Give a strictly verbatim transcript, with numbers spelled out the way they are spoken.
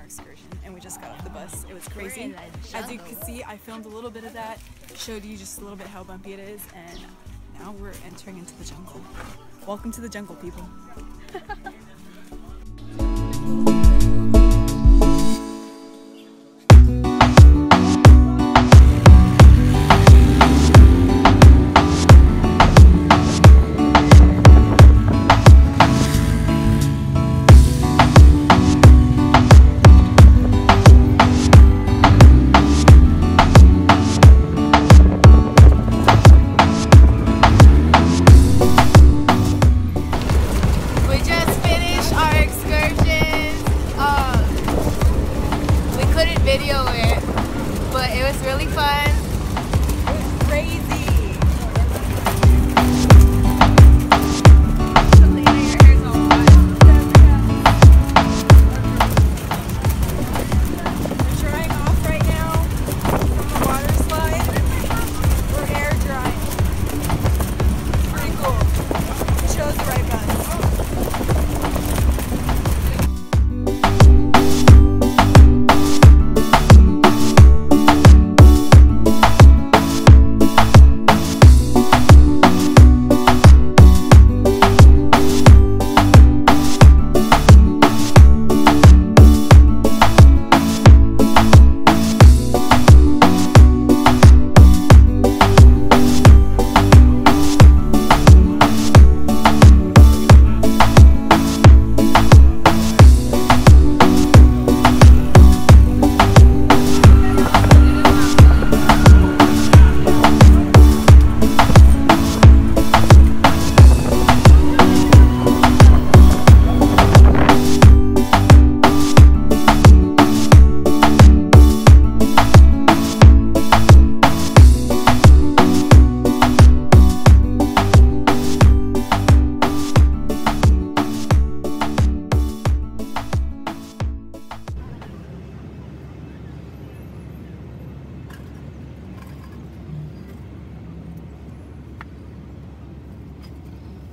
excursion, and we just got off the bus. It was crazy. As you can see, I filmed a little bit of that, showed you just a little bit how bumpy it is, and now we're entering into the jungle. Welcome to the jungle, people. Video it, but it was really fun. It was crazy.